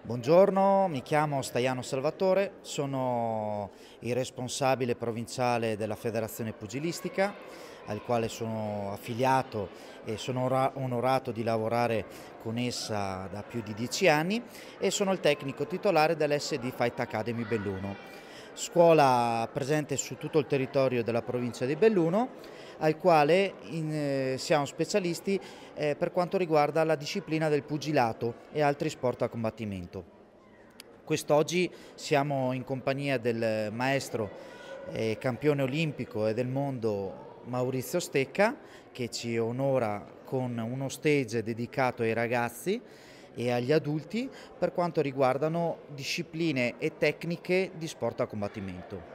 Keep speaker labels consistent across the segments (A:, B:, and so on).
A: Buongiorno, mi chiamo Staiano Salvatore, sono il responsabile provinciale della Federazione Pugilistica, al quale sono affiliato e sono onorato di lavorare con essa da più di 10 anni e sono il tecnico titolare dell'SD Fight Academy Belluno, scuola presente su tutto il territorio della provincia di Belluno, al quale siamo specialisti per quanto riguarda la disciplina del pugilato e altri sport a combattimento. Quest'oggi siamo in compagnia del maestro campione olimpico e del mondo Maurizio Stecca, che ci onora con uno stage dedicato ai ragazzi e agli adulti per quanto riguardano discipline e tecniche di sport a combattimento.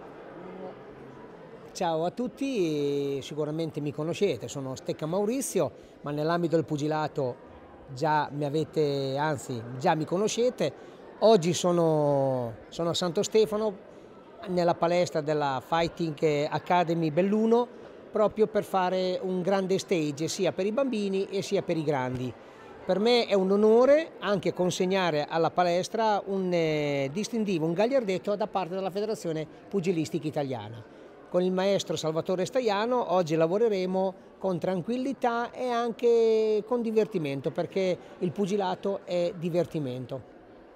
B: Ciao a tutti, sicuramente mi conoscete, sono Stecca Maurizio, ma nell'ambito del pugilato già mi conoscete. Oggi sono a Santo Stefano, nella palestra della Fighting Academy Belluno, proprio per fare un grande stage sia per i bambini e sia per i grandi. Per me è un onore anche consegnare alla palestra un distintivo, un gagliardetto da parte della Federazione Pugilistica Italiana. Con il maestro Salvatore Staiano oggi lavoreremo con tranquillità e anche con divertimento, perché il pugilato è divertimento.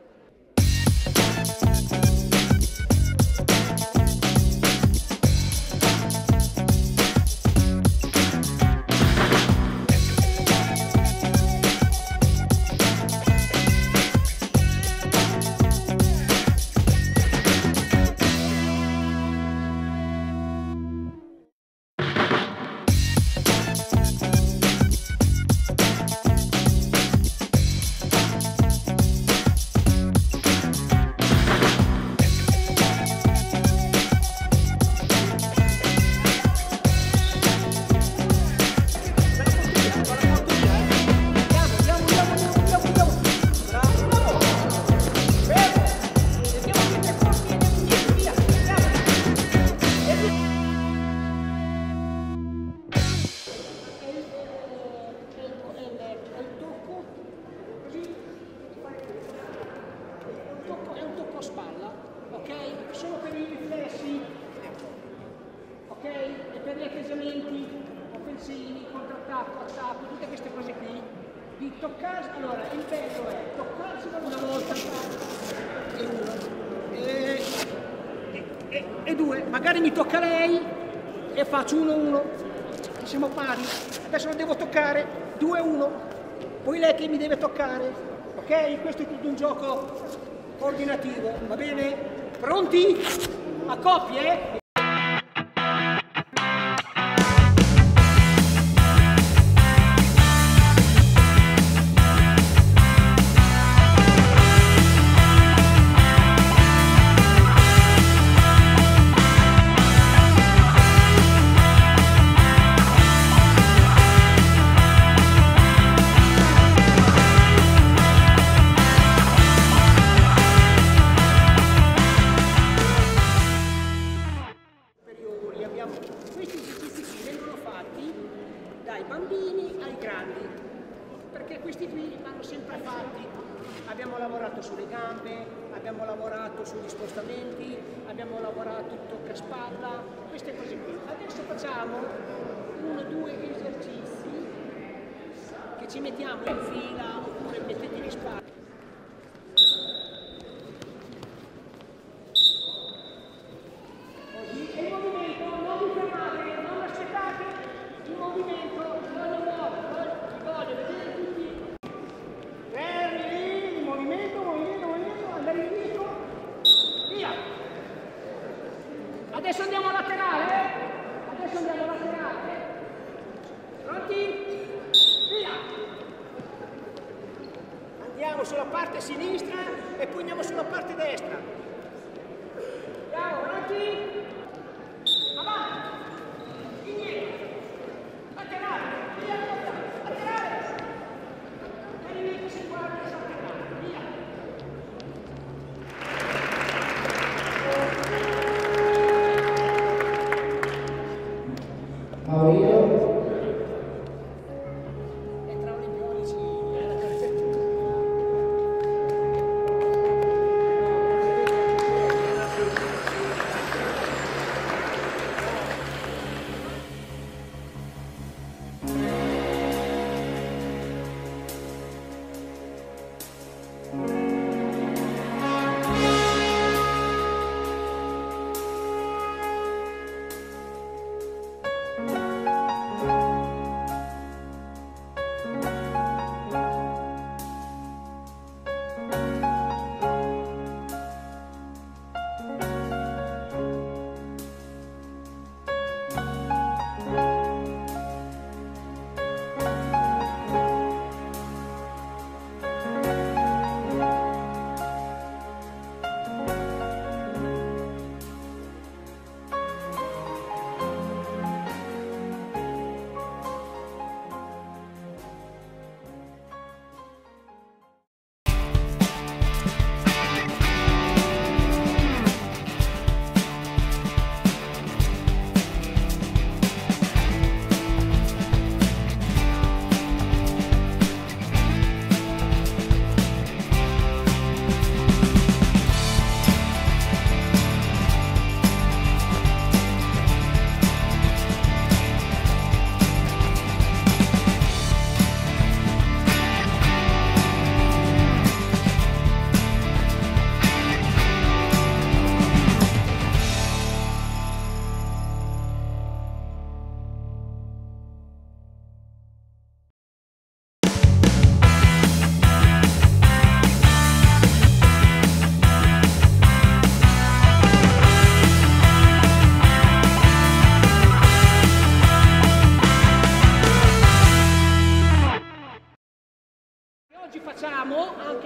B: Spalla, ok? Solo per i riflessi, ok? E per gli atteggiamenti offensivi, contrattacco, attacco, tutte queste cose qui, di toccarsi. Allora, il bello è toccarsi una volta e due, magari mi tocca lei e faccio 1-1, siamo pari, adesso lo devo toccare 2-1, poi lei che mi deve toccare, ok? Questo è tutto un gioco ordinativo, va bene? Pronti? A coppie? Questi esercizi qui vengono fatti dai bambini ai grandi, perché questi qui vanno sempre fatti. Abbiamo lavorato sulle gambe, abbiamo lavorato sugli spostamenti, abbiamo lavorato il tocca spalla, queste cose qui. Adesso facciamo 1-2 esercizi che ci mettiamo in fila oppure mettetevi in spalla. Adesso andiamo a laterale, pronti? Via! Andiamo sulla parte sinistra e poi andiamo sulla parte destra. Andiamo, pronti? Avanti! Indietro! Laterale! Via! Laterale! Movimento singolare laterale, via!
A: Maurizio.
B: Entra Olimpionici.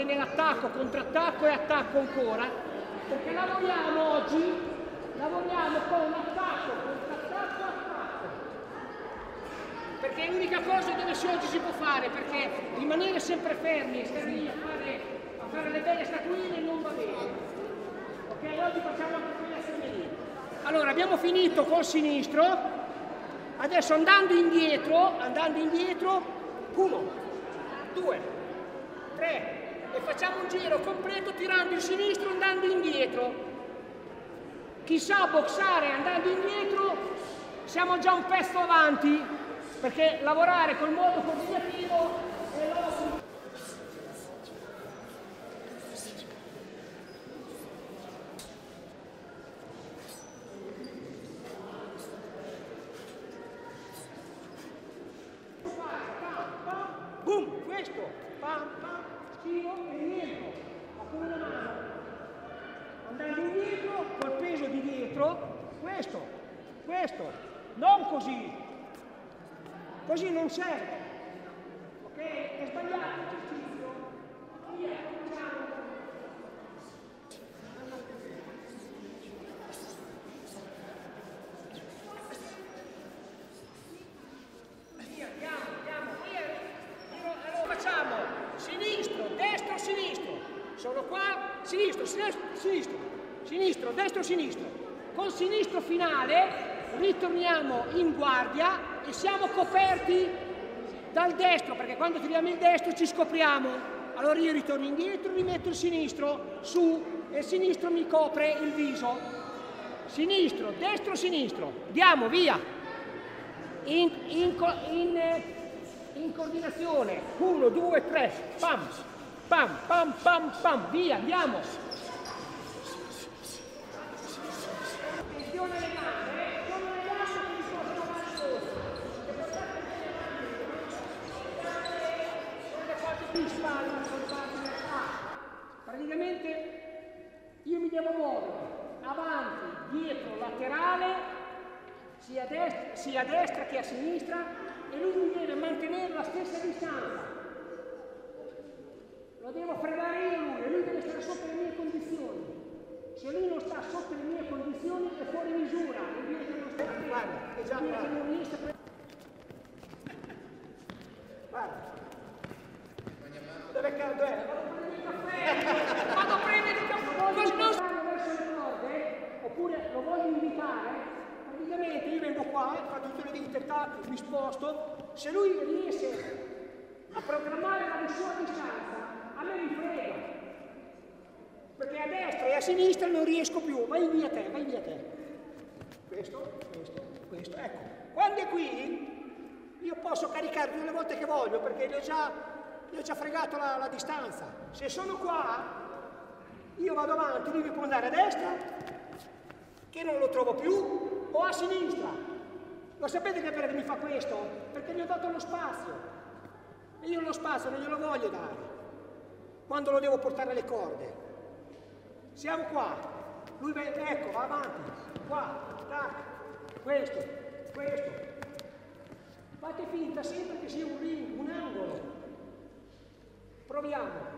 C: anche nell'attacco, contrattacco e attacco ancora, perché lavoriamo oggi, lavoriamo con attacco, contrattacco, attacco. Perché è l'unica cosa dove oggi si può fare, perché rimanere sempre fermi e stare lì a fare le belle statuine non va bene. Ok, oggi facciamo anche quella lì. Allora, abbiamo finito col sinistro, adesso andando indietro, 1, 2, 3, e facciamo un giro completo tirando il sinistro andando indietro. Chi sa boxare andando indietro, siamo già un pezzo avanti, perché lavorare col modo coordinativo è l'osso. Boom, questo, pam, pam, tiro e rientro, ma con una mano. Andando indietro, col peso di dietro, questo, non così. Così non serve. Ok? È sbagliato l'esercizio. Via, cominciamo. Via, andiamo, via. Allora facciamo sinistro, destro, sinistro. Sono qua, sinistro, sinistro, destro, sinistro. Col sinistro finale ritorniamo in guardia e siamo coperti dal destro, perché quando tiriamo il destro ci scopriamo. Allora io ritorno indietro, rimetto il sinistro su e il sinistro mi copre il viso. Sinistro, destro, sinistro. Andiamo, via. In coordinazione. 1, 2, 3. Pam, pam, pam, pam, pam. Via, andiamo. Attenzione alle gambe. Praticamente io mi devo muovere avanti, dietro, laterale, sia a destra che a sinistra, e lui mi deve mantenere la stessa distanza. Lo devo fregare io lui, e lui deve stare sotto le mie condizioni. Se lui non sta sotto le mie condizioni è fuori misura, e dire che non sta guarda, è già che non riesce a guarda. Dove caldo è? Vado a prendere il caffè! Voglio andare verso le corde, oppure lo voglio invitare, praticamente io vengo qua, faccio tutte le dita, mi sposto, se lui riesce a programmare la sua distanza, a me mi frega. Perché a destra e a sinistra non riesco più, vai via te. Questo, ecco. Quando è qui, io posso caricare tutte le volte che voglio, perché gli ho già fregato la distanza. Se sono qua, io vado avanti, lui può andare a destra, che non lo trovo più, o a sinistra. Lo sapete che perché mi fa questo? Perché gli ho dato lo spazio. E io lo spazio non glielo voglio dare, quando lo devo portare alle corde. Siamo qua, lui ecco, va avanti, qua, tac, questo. Fate finta sempre che sia un ring, un angolo. Proviamo.